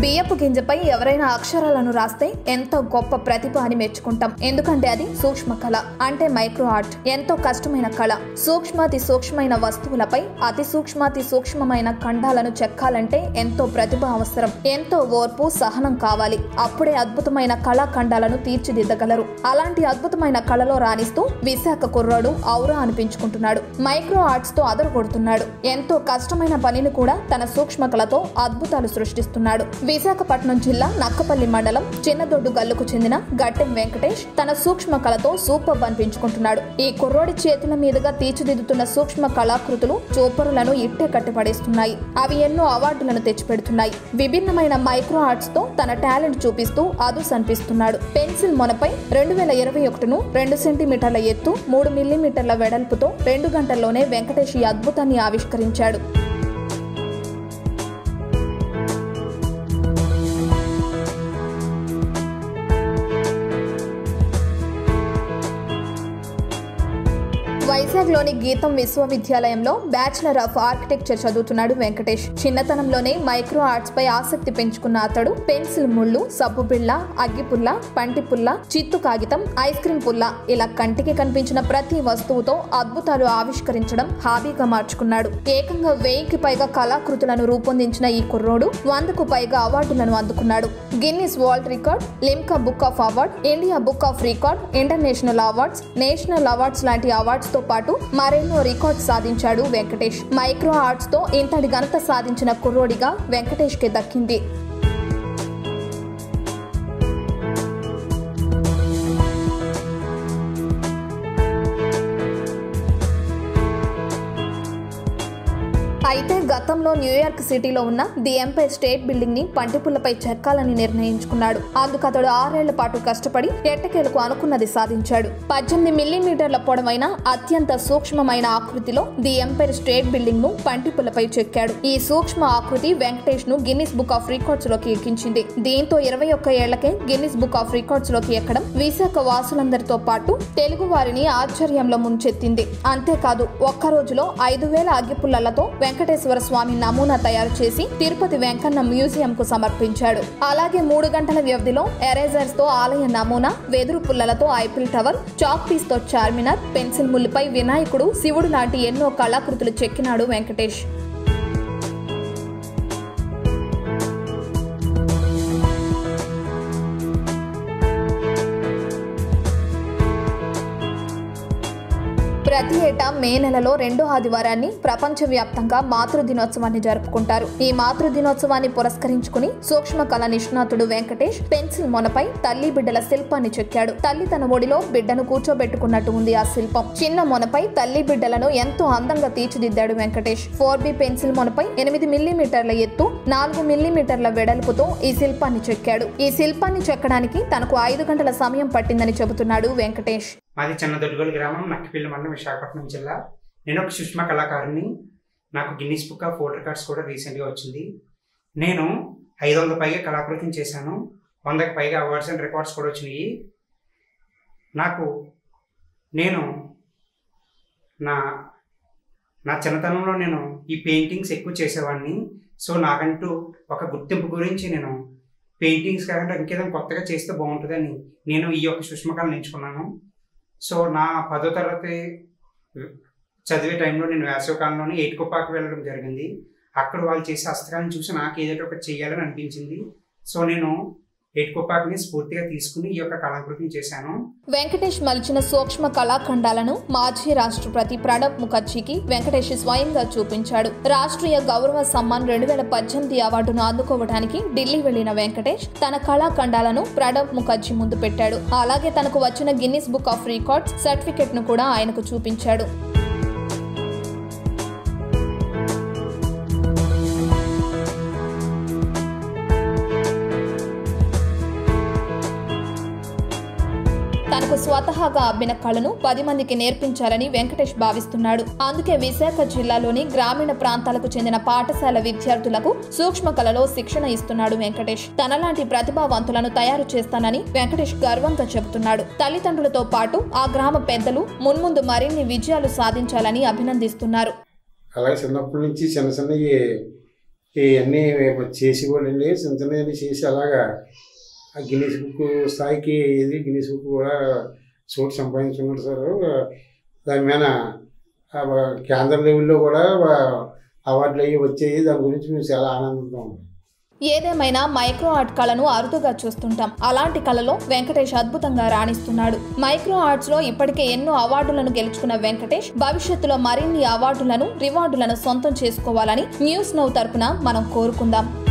బియ్యపు గింజపై ఎవరైనా అక్షరాలను రాస్తే ఎంతో గొప్ప ప్రతిభ అని మెచ్చుకుంటాం. ఎందుకంటే అది సూక్ష్మ కళ, అంటే మైక్రో ఆర్ట్. ఎంతో కష్టమైన కళ. సూక్ష్మాతి సూక్ష్మమైన వస్తువులపై అతి సూక్ష్మాతి సూక్ష్మమైన ఖండాలను చెక్కాలంటే ఎంతో ప్రతిభ అవసరం. ఎంతో ఓర్పు, సహనం కావాలి. అప్పుడే అద్భుతమైన కళాఖండాలను తీర్చిదిద్దగలరు. అలాంటి అద్భుతమైన కళలో రాణిస్తూ విశాఖ కుర్రాడు ఔరా అనిపించుకుంటున్నాడు. మైక్రో ఆర్ట్స్ తో అదరగొడుతున్నాడు. ఎంతో కష్టమైన పనిని కూడా తన సూక్ష్మ కళతో అద్భుతాలు సృష్టిస్తున్నాడు. విశాఖపట్నం జిల్లా నక్కపల్లి మండలం చిన్నదొడ్డు గల్లుకు చెందిన గట్టెం వెంకటేష్ తన సూక్ష్మ కళతో సూపర్ అనిపించుకుంటున్నాడు. ఈ కుర్రోడి చేతుల మీదుగా తీర్చిదిద్దుతున్న సూక్ష్మ కళాకృతులు చూపరులను ఇట్టే కట్టిపడేస్తున్నాయి. అవి ఎన్నో అవార్డులను తెచ్చిపెడుతున్నాయి. విభిన్నమైన మైక్రో ఆర్ట్స్ తో తన టాలెంట్ చూపిస్తూ అదుస్ అనిపిస్తున్నాడు. పెన్సిల్ మొనపై 2021ను 2 సెంటీమీటర్ల ఎత్తు, 3 మిల్లీమీటర్ల వెడల్పుతో 2 గంటల్లోనే వెంకటేష్ ఈ అద్భుతాన్ని ఆవిష్కరించాడు. వైజాగ్లోని గీతం విశ్వవిద్యాలయంలో బ్యాచిలర్ ఆఫ్ ఆర్కిటెక్చర్ చదువుతున్నాడు వెంకటేష్. చిన్నతనంలోనే మైక్రో ఆర్ట్స్ పై ఆసక్తి పెంచుకున్న అతడు పెన్సిల్ ముళ్ళు, సబ్బు బిళ్ళ, అగ్గిపుల్ల, పంటి పుల్ల, చిత్తు కాగితం, ఐస్ క్రీం పుల్ల ఇలా కంటికి కనిపించిన ప్రతి వస్తువుతో అద్భుతాలు ఆవిష్కరించడం హాబీగా మార్చుకున్నాడు. ఏకంగా 1000కి పైగా కళాకృతులను రూపొందించిన ఈ కుర్రోడు 100కు పైగా అవార్డులను అందుకున్నాడు. Guinness world record, Limca book of award, India book of record, international awards, national awards లాంటి అవార్డ్స్ తో పాటు మరెన్నో రికార్డ్ సాధించాడు వెంకటేష్. మైక్రో ఆర్ట్స్ తో ఇంతటి ఘనత సాధించిన కుర్రోడిగా వెంకటేష్ కి దక్కింది. అయితే గతంలో న్యూయార్క్ సిటీలో ఉన్న ది ఎంపైర్ స్టేట్ బిల్డింగ్ ని పంటిపుల్లపై చెక్కాలని నిర్ణయించుకున్నాడు. అందుకు అతడు 6 ఏళ్ల పాటు కష్టపడి ఎట్టకేలకు అనుకున్నది సాధించాడు. 18 మిల్లీమీటర్ల పొడవైన అత్యంత సూక్ష్మమైన ఆకృతిలో ది ఎంపైర్ స్టేట్ బిల్డింగ్ ను పంటిపుల్లపై చెక్కాడు. ఈ సూక్ష్మ ఆకృతి వెంకటేష్ ను గిన్నిస్ బుక్ ఆఫ్ రికార్డ్స్ లోకి ఎక్కించింది. దీంతో 21 ఏళ్లకే గిన్నిస్ బుక్ ఆఫ్ రికార్డ్స్ లోకి ఎక్కడం విశాఖ వాసులందరితో పాటు తెలుగు వారిని ఆశ్చర్యంలో ముంచెత్తింది. అంతేకాదు ఒక్క రోజులో 5000 అగ్గిపుల్లలతో వెంకటేశ్వర స్వామి నమూనా తయారు చేసి తిరుపతి వెంకన్న మ్యూజియం కు సమర్పించాడు. అలాగే 3 గంటల వ్యవధిలో ఎరేజర్స్ తో ఆలయ నమూనా, వెదురు పుల్లలతో ఐఫిల్ టవర్, చాక్ పీస్ తో చార్మినార్, పెన్సిల్ ముళ్ళపై వినాయకుడు, శివుడు లాంటి ఎన్నో కళాకృతులు చెక్కినాడు వెంకటేష్. ప్రతి ఏటా మే నెలలో 2వ ఆదివారాన్ని ప్రపంచవ్యాప్తంగా మాతృదినోత్సవాన్ని జరుపుకుంటారు. ఈ మాతృదినోత్సవాన్ని పురస్కరించుకుని సూక్ష్మ కళ నిష్ణాతుడు వెంకటేష్ పెన్సిల్ మొనపై తల్లి బిడ్డల శిల్పాన్ని చెక్కాడు. తల్లి తన ఒడిలో బిడ్డను కూర్చోబెట్టుకున్నట్టు ఉంది ఆ శిల్పం. చిన్న మొనపై తల్లి బిడ్డలను ఎంతో అందంగా తీర్చిదిద్దాడు వెంకటేష్. 4B పెన్సిల్ మొనపై 8 మిల్లీమీటర్ల ఎత్తు, 4 మిల్లీమీటర్ల వెడల్పుతో ఈ శిల్పాన్ని చెక్కాడు. ఈ శిల్పాన్ని చెక్కడానికి తనకు 5 గంటల సమయం పట్టిందని చెబుతున్నాడు వెంకటేష్. మాది చిన్నదొడ్డుగోలు గ్రామం, నక్కపల్లి మండలం, విశాఖపట్నం జిల్లా. నేను ఒక సూక్ష్మ కళాకారుని. నాకు Guinness book of world records కూడా రీసెంట్గా వచ్చింది. నేను 500 పైగా కళాకృతిని చేశాను. 100కి పైగా అవార్డ్స్ అండ్ రికార్డ్స్ కూడా వచ్చినాయి. నేను నా చిన్నతనంలో నేను ఈ పెయింటింగ్స్ ఎక్కువ చేసేవాడిని. సో నాకంటూ ఒక గుర్తింపు గురించి నేను పెయింటింగ్స్ కాకుండా ఇంకేదైనా కొత్తగా చేస్తే బాగుంటుందని నేను ఈ యొక్క సూక్ష్మ కళను ఎంచుకున్నాను. సో నా 10వ తరగతి చదివే టైంలో నేను వేసవికాలంలోనే ఏటికొప్పాకు వెళ్ళడం జరిగింది. అక్కడ వాళ్ళు చేసే హస్తకళను చూసి నాకు ఏదైతే ఒకటి చేయాలని అనిపించింది. సో నేను ఏటికొప్పాకుని స్ఫూర్తిగా తీసుకుని ఈ యొక్క కళాకృతిని చేశాను. వెంకటేష్ మలిచిన సూక్ష్మ కళాఖండాలను మాజీ రాష్ట్రపతి ప్రణబ్ ముఖర్జీకి వెంకటేష్ స్వయంగా చూపించాడు. రాష్ట్రీయ గౌరవ సమ్మాన్ 2018 అవార్డును అందుకోవడానికి ఢిల్లీ వెళ్లిన వెంకటేష్ తన కళాఖండాలను ప్రణబ్ ముఖర్జీ ముందు పెట్టాడు. అలాగే తనకు వచ్చిన Guinness book of records certificate ను కూడా ఆయనకు చూపించాడు. తనకు స్వతహాగా అబ్బిన కళను 10 మందికి నేర్పించాలని వెంకటేష్ భావిస్తున్నాడు. అందుకే విశాఖ జిల్లాలోని గ్రామీణ ప్రాంతాలకు చెందిన పాఠశాల విద్యార్థులకు సూక్ష్మ కళలో శిక్షణ ఇస్తున్నాడు వెంకటేష్. తనలాంటి ప్రతిభావంతులను తయారు చేస్తానని వెంకటేష్ గర్వంగా చెబుతున్నాడు. తల్లిదండ్రులతో పాటు ఆ గ్రామ పెద్దలు మున్ముందు మరిన్ని విజయాలు సాధించాలని అభినందిస్తున్నారు. అలాగే చిన్నప్పటి నుంచి చిన్న చిన్న ఇవన్నీ చేసి కూడా అండి చిన్న చిన్నవి చేసి అలాగా గిన్నీస్ బుక్ స్థాయికి గిన్నీస్ బుక్ కూడా చోటు సంపాదించుకున్నారు సార్. దాని మీద కేంద్ర లెవెల్లో కూడా అవార్డులు అవి వచ్చాయి. దాని గురించి మేము చాలా ఆనందంగా ఉన్నాం. ఏదేమైనా మైక్రో ఆర్ట్ కళను అరుదుగా చూస్తుంటాం. అలాంటి కళలో వెంకటేష్ అద్భుతంగా రాణిస్తున్నాడు. మైక్రో ఆర్ట్స్ లో ఇప్పటికే ఎన్నో అవార్డులను గెలుచుకున్న వెంకటేష్ భవిష్యత్తులో మరిన్ని అవార్డులను రివార్డులను సొంతం చేసుకోవాలని న్యూస్ నౌ తరపున మనం కోరుకుందాం.